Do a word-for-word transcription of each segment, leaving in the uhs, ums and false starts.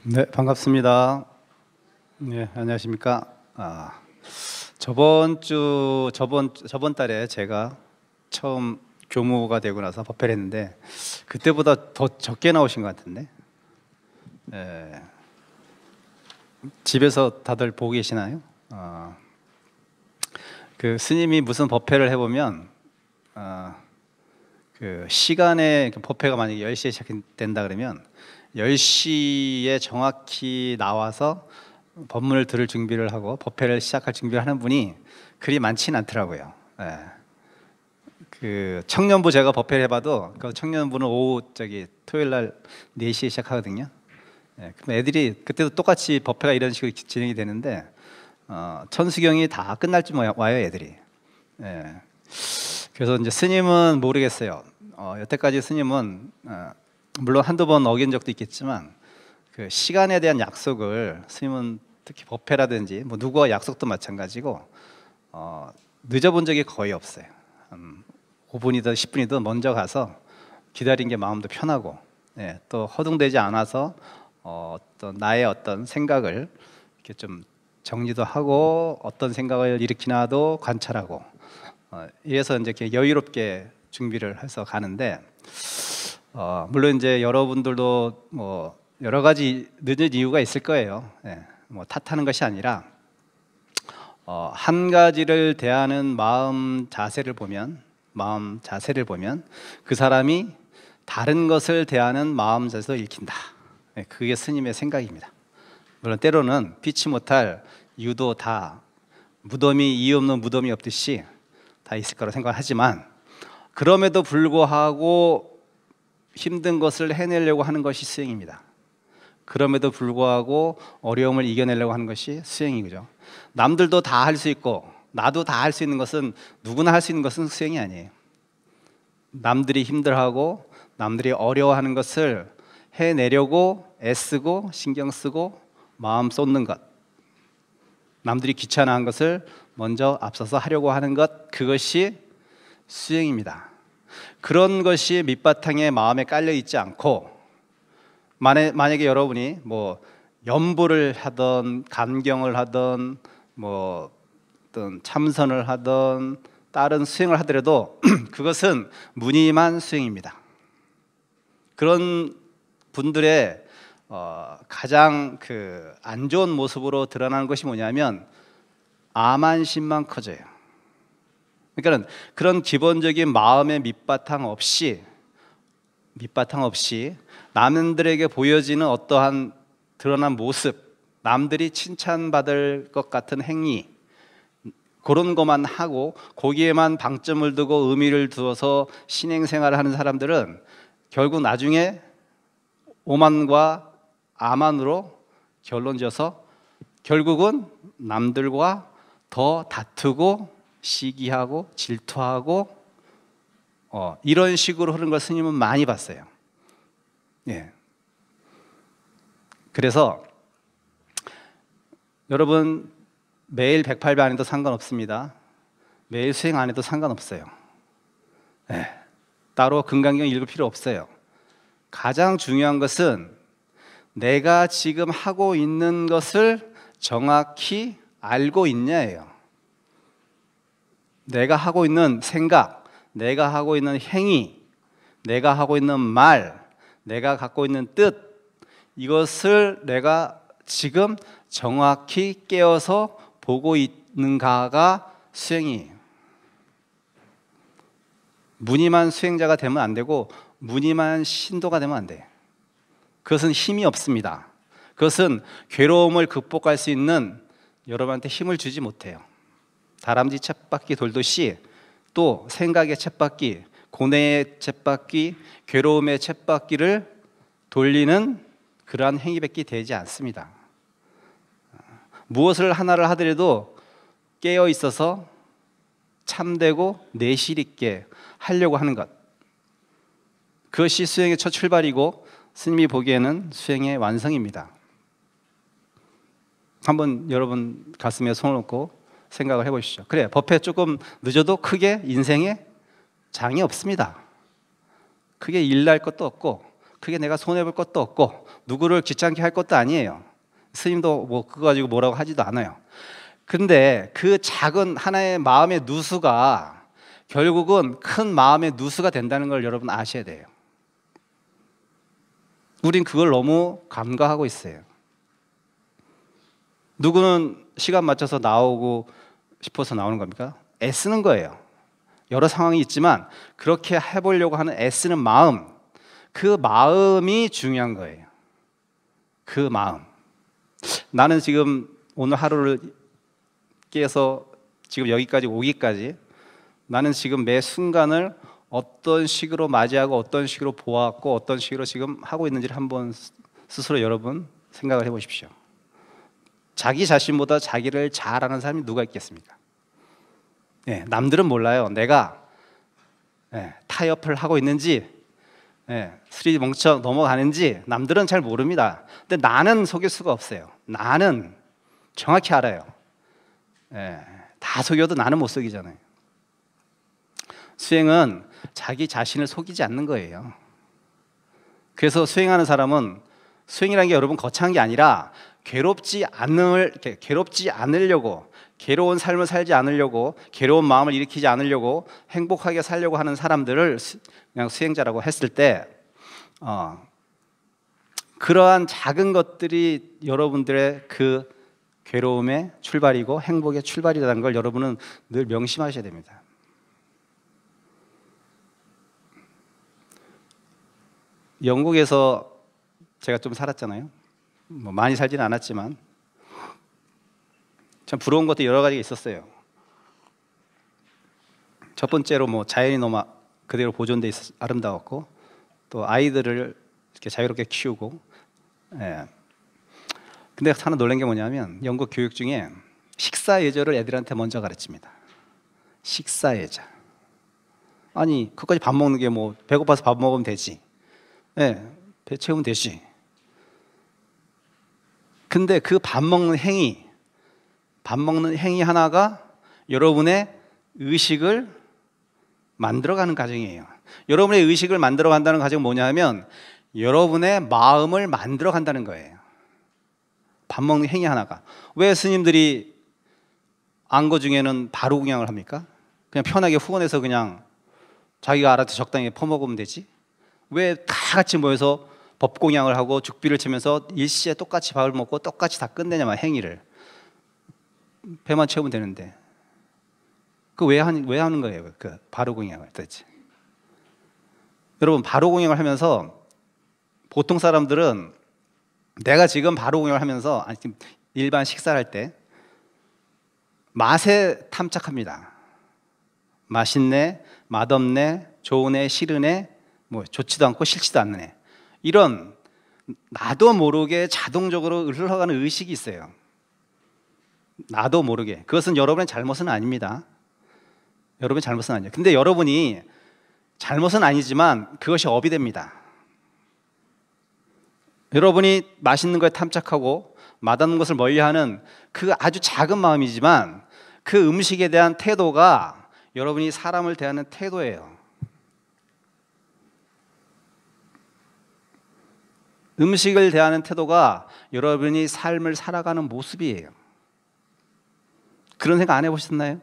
네, 반갑습니다. 네, 안녕하십니까? 아, 저번 주 저번 저번 달에 제가 처음 교무가 되고 나서 법회를 했는데 그때보다 더 적게 나오신 것 같은데. 예, 집에서 다들 보고 계시나요? 아, 그 스님이 무슨 법회를 해보면 아, 그 시간에 그 법회가 만약에 열 시에 시작된다 그러면 열 시에 정확히 나와서 법문을 들을 준비를 하고 법회를 시작할 준비를 하는 분이 그리 많지는 않더라고요. 예. 그 청년부 제가 법회를 해봐도 그 청년부는 오후 저기 토요일 날 네 시에 시작하거든요. 예. 그럼 애들이 그때도 똑같이 법회가 이런 식으로 진행이 되는데 어, 천수경이 다 끝날 쯤 와요, 애들이. 예. 그래서 이제 스님은 모르겠어요. 어, 여태까지 스님은 어, 물론 한두 번 어긴 적도 있겠지만 그 시간에 대한 약속을 스님은 특히 법회라든지 뭐 누구와 약속도 마찬가지고 어, 늦어본 적이 거의 없어요. 한 오 분이든 십 분이든 먼저 가서 기다린 게 마음도 편하고, 예, 또 허둥대지 않아서 어, 어떤 나의 어떤 생각을 이렇게 좀 정리도 하고 어떤 생각을 일으키나도 관찰하고, 어, 이래서 이제 이렇게 여유롭게 준비를 해서 가는데, 어, 물론 이제 여러분들도 뭐 여러 가지 늦은 이유가 있을 거예요. 예, 뭐 탓하는 것이 아니라 어, 한 가지를 대하는 마음 자세를 보면 마음 자세를 보면 그 사람이 다른 것을 대하는 마음 자세도 읽힌다. 예, 그게 스님의 생각입니다. 물론 때로는 피치 못할 이유도 다 무덤이 이유 없는 무덤이 없듯이 다 있을 거라고 생각하지만, 그럼에도 불구하고 힘든 것을 해내려고 하는 것이 수행입니다. 그럼에도 불구하고 어려움을 이겨내려고 하는 것이 수행이죠. 남들도 다 할 수 있고 나도 다 할 수 있는 것은, 누구나 할 수 있는 것은 수행이 아니에요. 남들이 힘들어하고 남들이 어려워하는 것을 해내려고 애쓰고 신경 쓰고 마음 쏟는 것, 남들이 귀찮아한 것을 먼저 앞서서 하려고 하는 것, 그것이 수행입니다. 그런 것이 밑바탕에 마음에 깔려 있지 않고, 만약에 여러분이 뭐 염불을 하던 간경을 하던 뭐 어떤 참선을 하던 다른 수행을 하더라도 그것은 무늬만 수행입니다. 그런 분들의 어, 가장 그 안 좋은 모습으로 드러나는 것이 뭐냐면 암안심만 커져요. 그러니까 그런 기본적인 마음의 밑바탕 없이 밑바탕 없이 남들에게 보여지는 어떠한 드러난 모습, 남들이 칭찬받을 것 같은 행위, 그런 것만 하고 거기에만 방점을 두고 의미를 두어서 신행생활을 하는 사람들은 결국 나중에 오만과 아만으로 결론져서 결국은 남들과 더 다투고 시기하고 질투하고 어, 이런 식으로 흐르는 걸 스님은 많이 봤어요. 예. 그래서 여러분 매일 백팔 배 안 해도 상관없습니다. 매일 수행 안 해도 상관없어요. 예. 따로 금강경 읽을 필요 없어요. 가장 중요한 것은 내가 지금 하고 있는 것을 정확히 알고 있냐예요. 내가 하고 있는 생각, 내가 하고 있는 행위, 내가 하고 있는 말, 내가 갖고 있는 뜻, 이것을 내가 지금 정확히 깨어서 보고 있는가가 수행이에요. 무늬만 수행자가 되면 안 되고 무늬만 신도가 되면 안 돼요. 그것은 힘이 없습니다. 그것은 괴로움을 극복할 수 있는 여러분한테 힘을 주지 못해요. 다람쥐 쳇바퀴 돌듯이 또 생각의 쳇바퀴, 고뇌의 쳇바퀴, 괴로움의 쳇바퀴를 돌리는 그러한 행위밖에 되지 않습니다. 무엇을 하나를 하더라도 깨어 있어서 참되고 내실 있게 하려고 하는 것, 그것이 수행의 첫 출발이고 스님이 보기에는 수행의 완성입니다. 한번 여러분 가슴에 손을 얹고 생각을 해보시죠. 그래, 법회 조금 늦어도 크게 인생에 장이 없습니다. 크게 일날 것도 없고 크게 내가 손해볼 것도 없고 누구를 귀찮게 할 것도 아니에요. 스님도 뭐 그거 가지고 뭐라고 하지도 않아요. 근데 그 작은 하나의 마음의 누수가 결국은 큰 마음의 누수가 된다는 걸 여러분 아셔야 돼요. 우린 그걸 너무 간과하고 있어요. 누구는 시간 맞춰서 나오고 싶어서 나오는 겁니까? 애쓰는 거예요. 여러 상황이 있지만 그렇게 해보려고 하는 애쓰는 마음, 그 마음이 중요한 거예요. 그 마음. 나는 지금 오늘 하루를 깨서 지금 여기까지 오기까지 나는 지금 매 순간을 어떤 식으로 맞이하고 어떤 식으로 보았고 어떤 식으로 지금 하고 있는지를 한번 스스로 여러분 생각을 해보십시오. 자기 자신보다 자기를 잘 아는 사람이 누가 있겠습니까? 예, 남들은 몰라요. 내가 예, 타협을 하고 있는지 예, 스리 멍청 넘어가는지 남들은 잘 모릅니다. 근데 나는 속일 수가 없어요. 나는 정확히 알아요. 예, 다 속여도 나는 못 속이잖아요. 수행은 자기 자신을 속이지 않는 거예요. 그래서 수행하는 사람은 수행이라는 게 여러분 거창한 게 아니라 괴롭지 않을 괴롭지 않으려고 괴로운 삶을 살지 않으려고 괴로운 마음을 일으키지 않으려고 행복하게 살려고 하는 사람들을 그냥 수행자라고 했을 때 어, 그러한 작은 것들이 여러분들의 그 괴로움의 출발이고 행복의 출발이라는 걸 여러분은 늘 명심하셔야 됩니다. 영국에서 제가 좀 살았잖아요. 뭐 많이 살지는 않았지만 참 부러운 것도 여러 가지가 있었어요. 첫 번째로 뭐 자연이 너무 그대로 보존돼 있어 아름다웠고 또 아이들을 이렇게 자유롭게 키우고 예. 근데 하나 놀란 게 뭐냐면 영국 교육 중에 식사 예절을 애들한테 먼저 가르칩니다. 식사 예절. 아니 그까지 밥 먹는 게 뭐 배고파서 밥 먹으면 되지. 예, 배 채우면 되지. 근데 그 밥 먹는 행위, 밥 먹는 행위 하나가 여러분의 의식을 만들어가는 과정이에요. 여러분의 의식을 만들어간다는 과정은 뭐냐면 여러분의 마음을 만들어간다는 거예요. 밥 먹는 행위 하나가. 왜 스님들이 안거 중에는 바로 공양을 합니까? 그냥 편하게 후원해서 그냥 자기가 알아서 적당히 퍼먹으면 되지? 왜 다 같이 모여서 법공양을 하고 죽비를 치면서 일시에 똑같이 밥을 먹고 똑같이 다 끝내냐만 행위를 배만 채우면 되는데 그 왜 하는 왜 하는 거예요? 그 바로공양을 도대체. 여러분 바로공양을 하면서 보통 사람들은 내가 지금 바로공양을 하면서 아니 지금 일반 식사를 할 때 맛에 탐착합니다. 맛있네, 맛없네, 좋으네, 싫으네, 뭐 좋지도 않고 싫지도 않네. 이런 나도 모르게 자동적으로 흘러가는 의식이 있어요. 나도 모르게. 그것은 여러분의 잘못은 아닙니다. 여러분의 잘못은 아니에요. 근데 여러분이 잘못은 아니지만 그것이 업이 됩니다. 여러분이 맛있는 거에 탐착하고 맛없는 것을 멀리하는 그 아주 작은 마음이지만 그 음식에 대한 태도가 여러분이 사람을 대하는 태도예요. 음식을 대하는 태도가 여러분이 삶을 살아가는 모습이에요. 그런 생각 안 해보셨나요?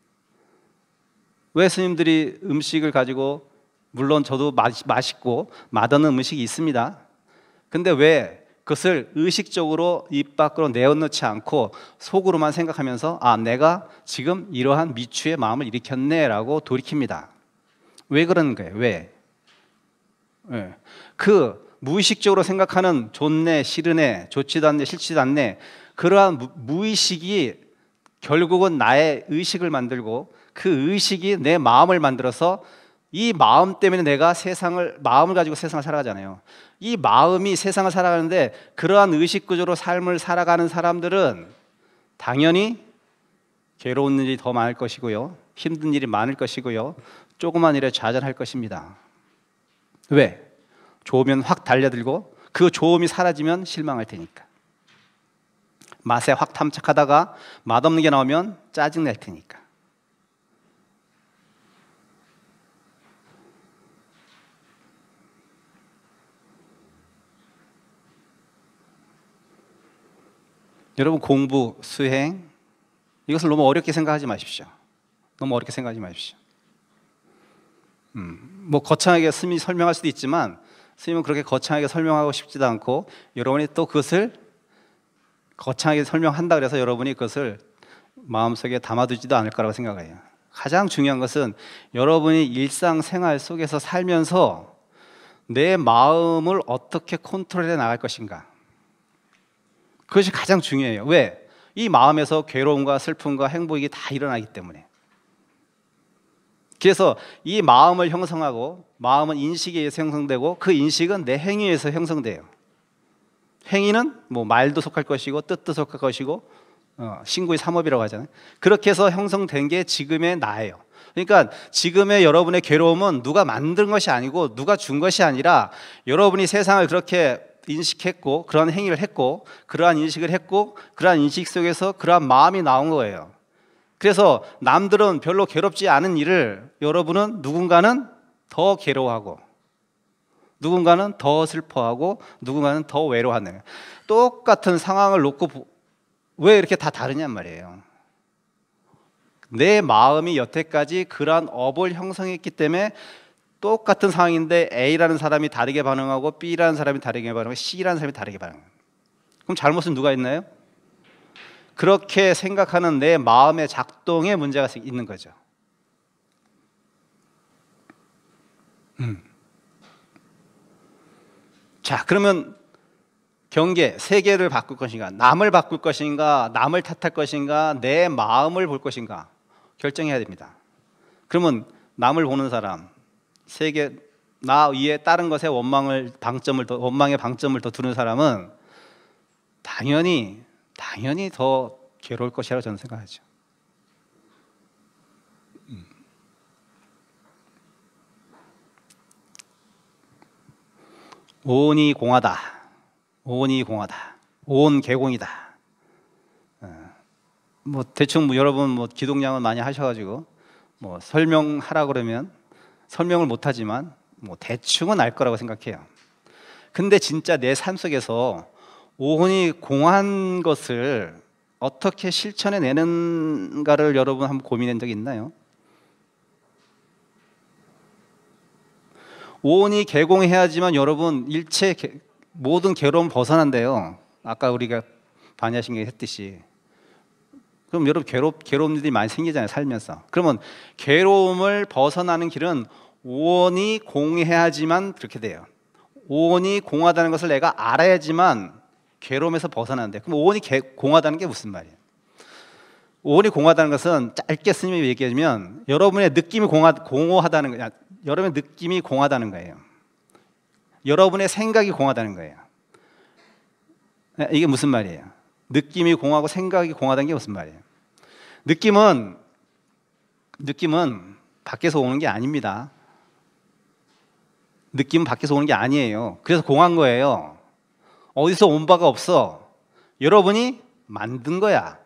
왜 스님들이 음식을 가지고 물론 저도 맛있고 맛없는 음식이 있습니다. 근데 왜 그것을 의식적으로 입 밖으로 내어놓지 않고 속으로만 생각하면서 아 내가 지금 이러한 미추의 마음을 일으켰네 라고 돌이킵니다. 왜 그러는 거예요? 왜? 네. 그 무의식적으로 생각하는 좋네, 싫으네, 좋지도 않네, 싫지도 않네 그러한 무, 무의식이 결국은 나의 의식을 만들고 그 의식이 내 마음을 만들어서 이 마음 때문에 내가 세상을 마음을 가지고 세상을 살아가잖아요. 이 마음이 세상을 살아가는데 그러한 의식 구조로 삶을 살아가는 사람들은 당연히 괴로운 일이 더 많을 것이고요. 힘든 일이 많을 것이고요. 조그만 일에 좌절할 것입니다. 왜? 좋으면 확 달려들고 그 좋음이 사라지면 실망할 테니까. 맛에 확 탐착하다가 맛없는 게 나오면 짜증낼 테니까. 여러분 공부, 수행 이것을 너무 어렵게 생각하지 마십시오. 너무 어렵게 생각하지 마십시오. 음, 뭐 거창하게 스님이 설명할 수도 있지만 스님은 그렇게 거창하게 설명하고 싶지도 않고 여러분이 또 그것을 거창하게 설명한다 그래서 여러분이 그것을 마음속에 담아두지도 않을 거라고 생각해요. 가장 중요한 것은 여러분이 일상생활 속에서 살면서 내 마음을 어떻게 컨트롤해 나갈 것인가, 그것이 가장 중요해요. 왜? 이 마음에서 괴로움과 슬픔과 행복이 다 일어나기 때문에. 그래서 이 마음을 형성하고, 마음은 인식에 의해서 형성되고 그 인식은 내 행위에 의해서 형성돼요. 행위는 뭐 말도 속할 것이고 뜻도 속할 것이고 어, 신구의 삼업이라고 하잖아요. 그렇게 해서 형성된 게 지금의 나예요. 그러니까 지금의 여러분의 괴로움은 누가 만든 것이 아니고 누가 준 것이 아니라 여러분이 세상을 그렇게 인식했고 그러한 행위를 했고 그러한 인식을 했고 그러한 인식 속에서 그러한 마음이 나온 거예요. 그래서 남들은 별로 괴롭지 않은 일을 여러분은 누군가는 더 괴로워하고 누군가는 더 슬퍼하고 누군가는 더 외로워하는 거예요. 똑같은 상황을 놓고 왜 이렇게 다 다르냔 말이에요. 내 마음이 여태까지 그러한 업을 형성했기 때문에 똑같은 상황인데 A라는 사람이 다르게 반응하고 B라는 사람이 다르게 반응하고 C라는 사람이 다르게 반응해요. 그럼 잘못은 누가 있나요? 그렇게 생각하는 내 마음의 작동에 문제가 있는 거죠. 음. 자, 그러면 경계, 세계를 바꿀 것인가, 남을 바꿀 것인가, 남을 탓할 것인가, 내 마음을 볼 것인가 결정해야 됩니다. 그러면 남을 보는 사람, 세계, 나 위에 다른 것에 원망을 방점을 더, 원망의 방점을 더 두는 사람은 당연히 당연히 더 괴로울 것이라고 저는 생각하죠. 음. 오온이 공하다. 오온이 공하다. 오온 개공이다. 어, 뭐 대충 뭐 여러분 뭐 기독량은 많이 하셔가지고 뭐 설명하라 그러면 설명을 못하지만 뭐 대충은 알 거라고 생각해요. 근데 진짜 내 삶 속에서 오온이 공한 것을 어떻게 실천해 내는가를 여러분 한번 고민한 적 있나요? 오온이 개공해야지만 여러분 일체 개, 모든 괴로움 벗어난대요. 아까 우리가 반야신경 했듯이. 그럼 여러분 괴롭, 괴로운 일이 많이 생기잖아요, 살면서. 그러면 괴로움을 벗어나는 길은 오온이 공해야지만 그렇게 돼요. 오온이 공하다는 것을 내가 알아야지만 괴로움에서 벗어나는데, 그럼 오온이 개, 공하다는 게 무슨 말이에요? 오온이 공하다는 것은 짧게 스님이 얘기하면 여러분의 느낌이 공하, 공허하다는 거야. 여러분의 느낌이 공하다는 거예요. 여러분의 생각이 공하다는 거예요. 이게 무슨 말이에요? 느낌이 공하고 생각이 공하다는 게 무슨 말이에요? 느낌은 느낌은 밖에서 오는 게 아닙니다. 느낌은 밖에서 오는 게 아니에요. 그래서 공한 거예요. 어디서 온 바가 없어. 여러분이 만든 거야.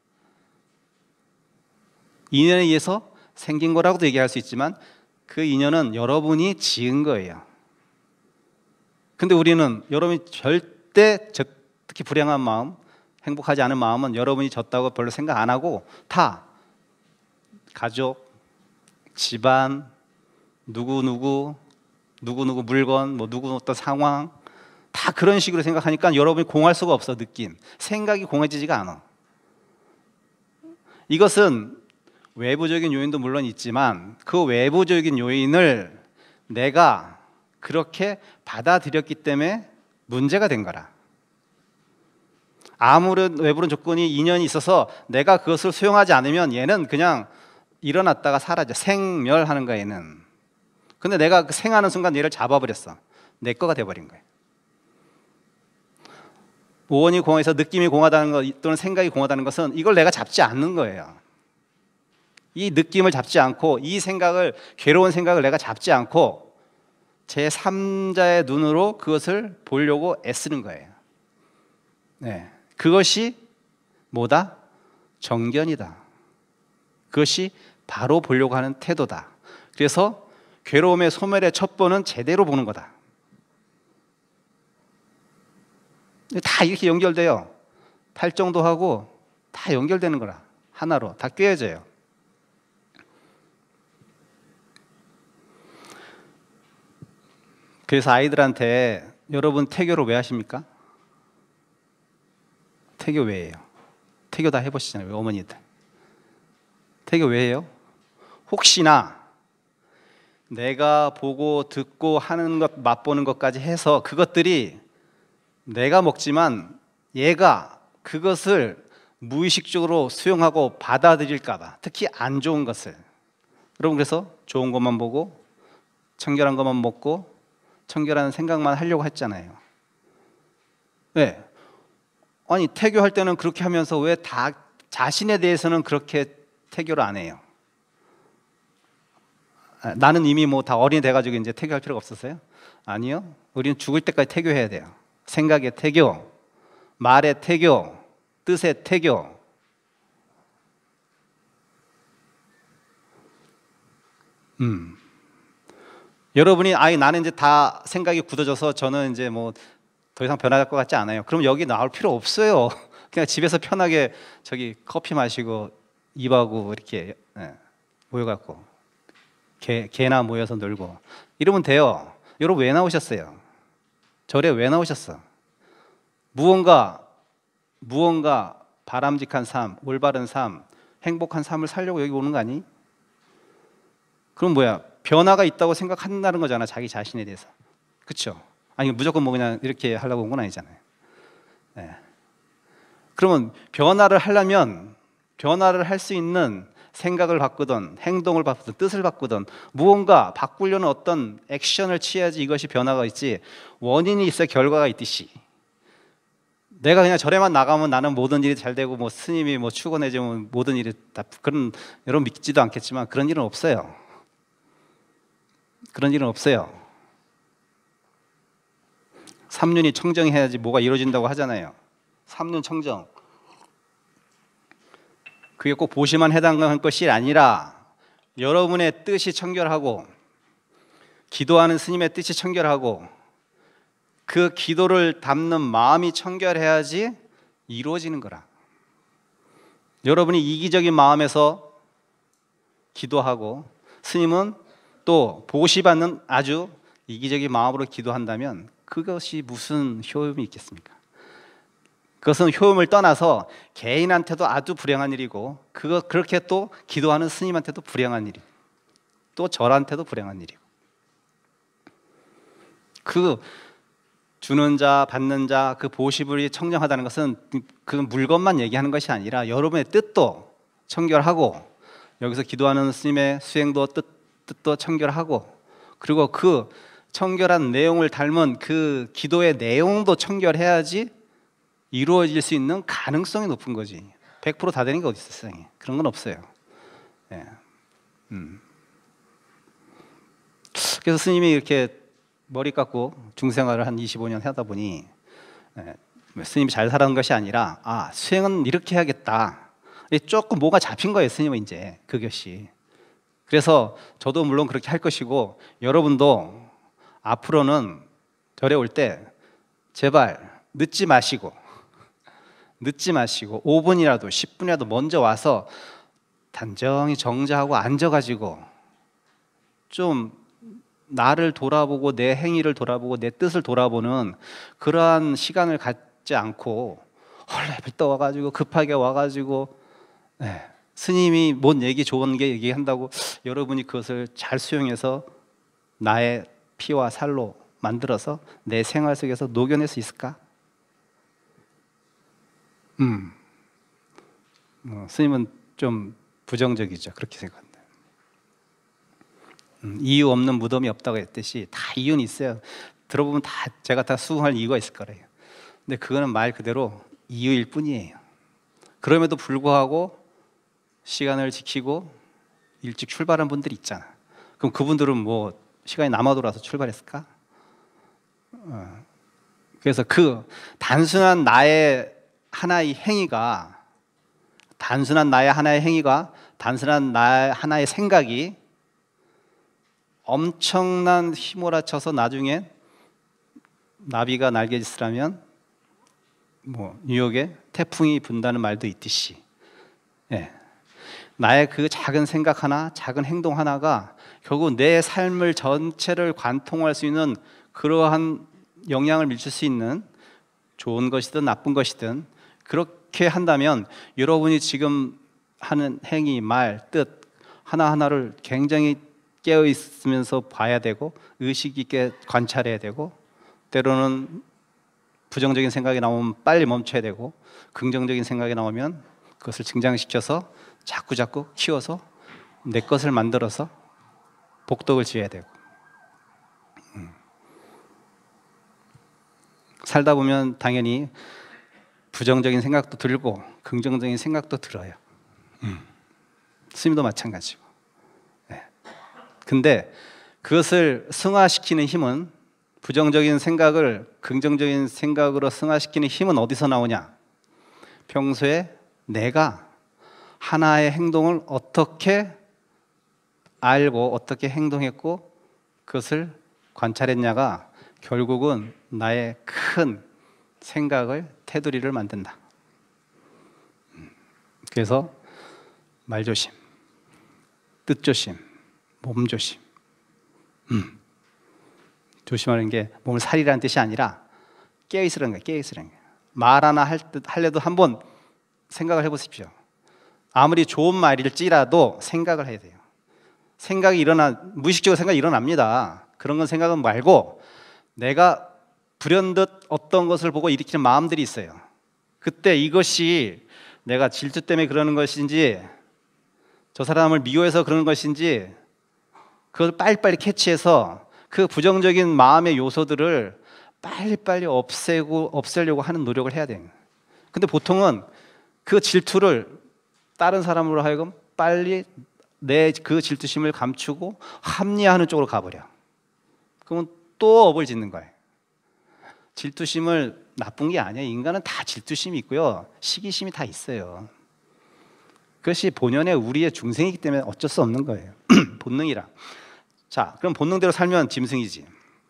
인연에 의해서 생긴 거라고도 얘기할 수 있지만 그 인연은 여러분이 지은 거예요. 근데 우리는 여러분이 절대 특히 불행한 마음, 행복하지 않은 마음은 여러분이 졌다고 별로 생각 안 하고 다 가족, 집안, 누구누구, 누구누구 물건, 뭐 누구 어떤 상황 다 그런 식으로 생각하니까 여러분이 공할 수가 없어. 느낌, 생각이 공해지지가 않아. 이것은 외부적인 요인도 물론 있지만 그 외부적인 요인을 내가 그렇게 받아들였기 때문에 문제가 된 거라. 아무런 외부적 조건이 인연이 있어서 내가 그것을 수용하지 않으면 얘는 그냥 일어났다가 사라져. 생멸하는 거야, 얘는. 근데 내가 그 생하는 순간 얘를 잡아버렸어. 내 거가 돼버린 거야. 오온이 공해서 느낌이 공하다는 것 또는 생각이 공하다는 것은 이걸 내가 잡지 않는 거예요. 이 느낌을 잡지 않고 이 생각을, 괴로운 생각을 내가 잡지 않고 제삼자의 눈으로 그것을 보려고 애쓰는 거예요. 네, 그것이 뭐다? 정견이다. 그것이 바로 보려고 하는 태도다. 그래서 괴로움의 소멸의 첩보는 제대로 보는 거다. 다 이렇게 연결돼요. 팔정도 하고 다 연결되는 거라. 하나로 다 꿰어져요. 그래서 아이들한테 여러분 태교를 왜 하십니까? 태교 왜 해요? 태교 다 해보시잖아요, 어머니들. 태교 왜 해요? 혹시나 내가 보고 듣고 하는 것, 맛보는 것까지 해서 그것들이 내가 먹지만 얘가 그것을 무의식적으로 수용하고 받아들일까 봐, 특히 안 좋은 것을. 여러분, 그래서 좋은 것만 보고 청결한 것만 먹고 청결한 생각만 하려고 했잖아요. 네. 아니, 태교할 때는 그렇게 하면서 왜 다 자신에 대해서는 그렇게 태교를 안 해요? 아, 나는 이미 뭐 다 어린이 돼가지고 이제 태교할 필요가 없었어요? 아니요. 우리는 죽을 때까지 태교해야 돼요. 생각의 태교, 말의 태교, 뜻의 태교. 음. 여러분이 아이 나는 이제 다 생각이 굳어져서 저는 이제 뭐 더 이상 변할 것 같지 않아요. 그럼 여기 나올 필요 없어요. 그냥 집에서 편하게 저기 커피 마시고 입하고 이렇게 예, 모여갖고 개, 개나 모여서 놀고 이러면 돼요. 여러분 왜 나오셨어요? 절에 왜 나오셨어? 무언가 무언가 바람직한 삶, 올바른 삶, 행복한 삶을 살려고 여기 오는 거 아니? 그럼 뭐야? 변화가 있다고 생각한다는 거잖아, 자기 자신에 대해서. 그렇죠? 아니 무조건 뭐 그냥 이렇게 하려고 온 건 아니잖아요. 네. 그러면 변화를 하려면 변화를 할 수 있는 생각을 바꾸든 행동을 바꾸든 뜻을 바꾸든 무언가 바꾸려는 어떤 액션을 취해야지 이것이 변화가 있지, 원인이 있어야 결과가 있듯이 내가 그냥 절에만 나가면 나는 모든 일이 잘 되고 뭐 스님이 뭐 축원해주면 모든 일이 다, 그런, 여러분 믿지도 않겠지만 그런 일은 없어요. 그런 일은 없어요. 삼륜이 청정해야지 뭐가 이루어진다고 하잖아요. 삼륜 청정. 그게 꼭 보시만 해당하는 것이 아니라 여러분의 뜻이 청결하고 기도하는 스님의 뜻이 청결하고 그 기도를 담는 마음이 청결해야지 이루어지는 거라. 여러분이 이기적인 마음에서 기도하고 스님은 또 보시받는 아주 이기적인 마음으로 기도한다면 그것이 무슨 효용이 있겠습니까? 그것은 효용을 떠나서 개인한테도 아주 불행한 일이고 그거 그렇게 또 기도하는 스님한테도 불행한 일이고 또 절한테도 불행한 일이고, 그 주는 자 받는 자 그 보시불이 청정하다는 것은 그 물건만 얘기하는 것이 아니라 여러분의 뜻도 청결하고 여기서 기도하는 스님의 수행도 뜻, 뜻도 청결하고 그리고 그 청결한 내용을 닮은 그 기도의 내용도 청결해야지 이루어질 수 있는 가능성이 높은 거지. 백 퍼센트 다 되는 게 어디 있어, 세상에. 그런 건 없어요. 예. 음. 그래서 스님이 이렇게 머리 깎고 중생활을 한 이십오 년 하다 보니 예, 스님이 잘 살아온 것이 아니라 아 수행은 이렇게 해야겠다. 조금 뭐가 잡힌 거예요, 스님은 이제 그것이. 그래서 저도 물론 그렇게 할 것이고 여러분도 앞으로는 절에 올 때 제발 늦지 마시고 늦지 마시고 오 분이라도 십 분이라도 먼저 와서 단정히 정자하고 앉아가지고 좀 나를 돌아보고 내 행위를 돌아보고 내 뜻을 돌아보는 그러한 시간을 갖지 않고 헐레벌떡 와가지고 급하게 와가지고 네, 스님이 뭔 얘기 좋은 게 얘기한다고 여러분이 그것을 잘 수용해서 나의 피와 살로 만들어서 내 생활 속에서 녹여낼 수 있을까? 음, 어, 스님은 좀 부정적이죠. 그렇게 생각합니다. 음, 이유 없는 무덤이 없다고 했듯이 다 이유는 있어요. 들어보면 다 제가 다 수긍할 이유가 있을 거래요. 근데 그거는 말 그대로 이유일 뿐이에요. 그럼에도 불구하고 시간을 지키고 일찍 출발한 분들이 있잖아. 그럼 그분들은 뭐 시간이 남아 돌아서 출발했을까? 어. 그래서 그 단순한 나의 하나의 행위가 단순한 나의 하나의 행위가 단순한 나의 하나의 생각이 엄청난 휘몰아쳐서 나중에 나비가 날개짓을 하면 뭐 뉴욕에 태풍이 분다는 말도 있듯이, 예. 나의 그 작은 생각 하나, 작은 행동 하나가 결국 내 삶을 전체를 관통할 수 있는 그러한 영향을 미칠 수 있는, 좋은 것이든 나쁜 것이든 그렇게 한다면 여러분이 지금 하는 행위, 말, 뜻 하나하나를 굉장히 깨어 있으면서 봐야 되고 의식 있게 관찰해야 되고, 때로는 부정적인 생각이 나오면 빨리 멈춰야 되고, 긍정적인 생각이 나오면 그것을 증장시켜서 자꾸 자꾸 키워서 내 것을 만들어서 복덕을 지어야 되고. 음. 살다 보면 당연히 부정적인 생각도 들고 긍정적인 생각도 들어요. 음. 스님도 마찬가지고. 네. 근데 그것을 승화시키는 힘은, 부정적인 생각을 긍정적인 생각으로 승화시키는 힘은 어디서 나오냐? 평소에 내가 하나의 행동을 어떻게 알고 어떻게 행동했고 그것을 관찰했냐가 결국은 나의 큰 생각을, 테두리를 만든다. 그래서 말조심, 뜻조심, 몸조심. 음. 조심하는 게 몸을 살이라는 뜻이 아니라 깨어있으라는 거예요. 깨어있으라는 거예요. 말 하나 할 듯 할래도 한번 생각을 해보십시오. 아무리 좋은 말일지라도 생각을 해야 돼요. 생각이 일어나, 무의식적으로 생각이 일어납니다. 그런 건 생각은 말고, 내가 불현듯 어떤 것을 보고 일으키는 마음들이 있어요. 그때 이것이 내가 질투 때문에 그러는 것인지, 저 사람을 미워해서 그러는 것인지, 그걸 빨리빨리 캐치해서 그 부정적인 마음의 요소들을 빨리빨리 없애고 없애려고 하는 노력을 해야 돼요. 근데 보통은 그 질투를 다른 사람으로 하여금 빨리 내 그 질투심을 감추고 합리화하는 쪽으로 가버려. 그러면 또 업을 짓는 거예요. 질투심을 나쁜 게 아니에요. 인간은 다 질투심이 있고요, 시기심이 다 있어요. 그것이 본연의 우리의 중생이기 때문에 어쩔 수 없는 거예요. 본능이라. 자, 그럼 본능대로 살면 짐승이지.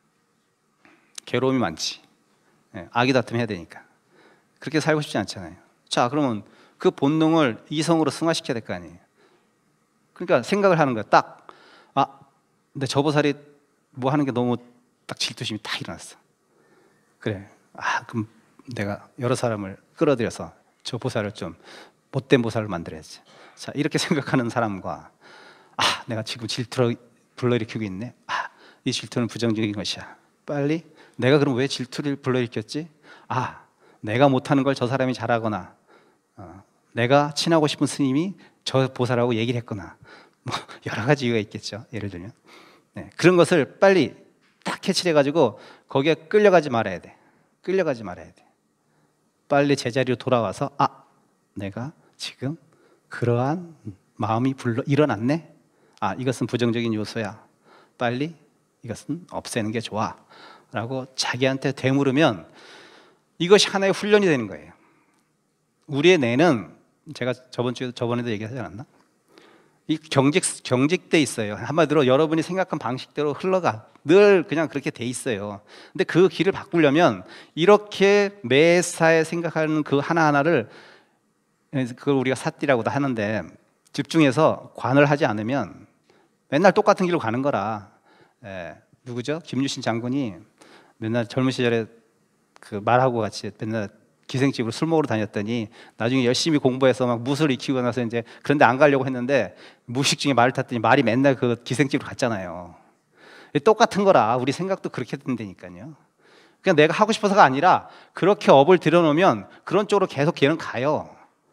괴로움이 많지. 아기 다툼 해야 되니까. 그렇게 살고 싶지 않잖아요. 자, 그러면 그 본능을 이성으로 승화시켜야 될 거 아니에요. 그러니까 생각을 하는 거야. 딱, 아, 근데 저 보살이 뭐 하는 게 너무 딱 질투심이 딱 일어났어. 그래, 아, 그럼 내가 여러 사람을 끌어들여서 저 보살을 좀 못된 보살을 만들어야지. 자, 이렇게 생각하는 사람과, 아, 내가 지금 질투를 불러일으키고 있네. 아, 이 질투는 부정적인 것이야. 빨리, 내가 그럼 왜 질투를 불러일으켰지? 아, 내가 못하는 걸 저 사람이 잘하거나, 어, 내가 친하고 싶은 스님이 저 보살하고 얘기를 했거나, 뭐 여러 가지 이유가 있겠죠. 예를 들면, 네, 그런 것을 빨리 딱 캐치를 해가지고 거기에 끌려가지 말아야 돼. 끌려가지 말아야 돼. 빨리 제자리로 돌아와서, 아, 내가 지금 그러한 마음이 불러 일어났네. 아, 이것은 부정적인 요소야. 빨리 이것은 없애는 게 좋아. 라고 자기한테 되물으면 이것이 하나의 훈련이 되는 거예요. 우리의 뇌는, 제가 저번 주에 저번에도 얘기하지 않았나? 이 경직 경직돼 있어요. 한마디로 여러분이 생각한 방식대로 흘러가. 늘 그냥 그렇게 돼 있어요. 근데 그 길을 바꾸려면 이렇게 매사에 생각하는 그 하나하나를, 그걸 우리가 사띠라고도 하는데, 집중해서 관을 하지 않으면 맨날 똑같은 길로 가는 거라. 예, 누구죠? 김유신 장군이 맨날 젊은 시절에 그 말하고 같이 맨날 기생집으로 술 먹으러 다녔더니 나중에 열심히 공부해서 막 무술을 익히고 나서 이제 그런데 안 가려고 했는데 무의식 중에 말을 탔더니 말이 맨날 그 기생집으로 갔잖아요. 똑같은 거라. 우리 생각도 그렇게 된다니까요. 그냥 내가 하고 싶어서가 아니라 그렇게 업을 들여놓으면 그런 쪽으로 계속 걔는 가요.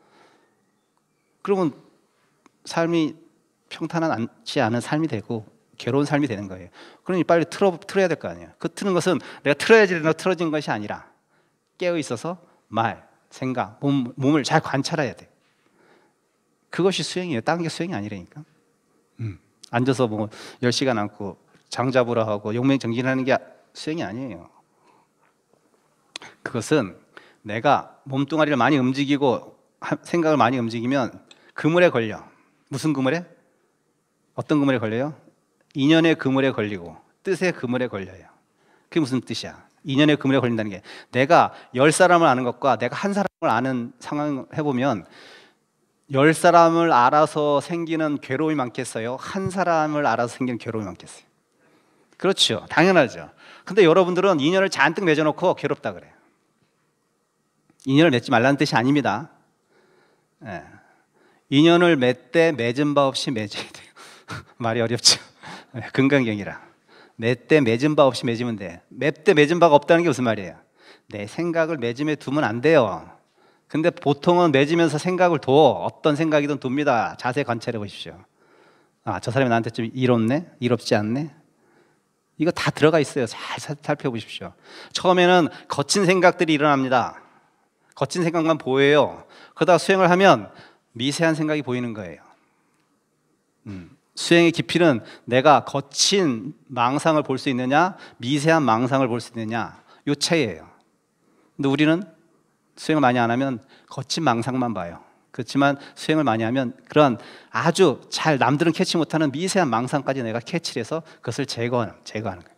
그러면 삶이 평탄하지 않은 삶이 되고 괴로운 삶이 되는 거예요. 그러니 빨리 틀어, 틀어야 될 거 아니에요. 그 틀는 것은 내가 틀어야지 된다고 틀어진 것이 아니라 깨어 있어서 말, 생각, 몸, 몸을 잘 관찰해야 돼. 그것이 수행이에요. 다른 게 수행이 아니라니까. 음. 앉아서 뭐 열 시간 앉고 장 잡으라 하고 용맹정진하는 게 수행이 아니에요. 그것은 내가 몸뚱아리를 많이 움직이고 생각을 많이 움직이면 그물에 걸려. 무슨 그물에? 어떤 그물에 걸려요? 인연의 그물에 걸리고 뜻의 그물에 걸려요. 그게 무슨 뜻이야? 인연의 그물에 걸린다는 게, 내가 열 사람을 아는 것과 내가 한 사람을 아는 상황을 해보면 열 사람을 알아서 생기는 괴로움이 많겠어요? 한 사람을 알아서 생기는 괴로움이 많겠어요? 그렇죠. 당연하죠. 근데 여러분들은 인연을 잔뜩 맺어놓고 괴롭다 그래요. 인연을 맺지 말라는 뜻이 아닙니다. 예. 인연을 맺되 맺은 바 없이 맺어야 돼요. 말이 어렵죠. 금강경이라. 맺되 맺은 바 없이 맺으면 돼. 맺되 맺은 바가 없다는 게 무슨 말이에요? 내 생각을 맺음에 두면 안 돼요. 근데 보통은 맺으면서 생각을 둬. 어떤 생각이든 둡니다. 자세히 관찰해 보십시오. 아, 저 사람이 나한테 좀 이롭네? 이롭지 않네? 이거 다 들어가 있어요. 잘 살펴보십시오. 처음에는 거친 생각들이 일어납니다. 거친 생각만 보여요. 그러다가 수행을 하면 미세한 생각이 보이는 거예요. 음. 수행의 깊이는 내가 거친 망상을 볼 수 있느냐, 미세한 망상을 볼 수 있느냐, 요 차이예요. 근데 우리는 수행을 많이 안 하면 거친 망상만 봐요. 그렇지만 수행을 많이 하면 그런 아주 잘 남들은 캐치 못하는 미세한 망상까지 내가 캐치를 해서 그것을 제거하는, 제거하는 거예요.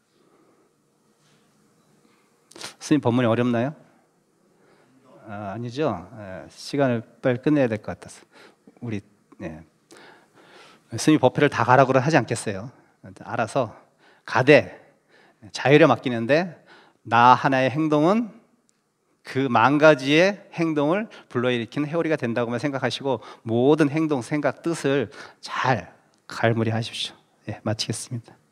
스님 법문이 어렵나요? 아, 아니죠. 예, 시간을 빨리 끝내야 될 것 같아서. 우리 예. 스님이 법회를 다 가라고는 하지 않겠어요. 알아서 가되 자유를 맡기는데 나 하나의 행동은 그 만 가지의 행동을 불러일으키는 회오리가 된다고만 생각하시고 모든 행동, 생각, 뜻을 잘 갈무리 하십시오. 예, 마치겠습니다.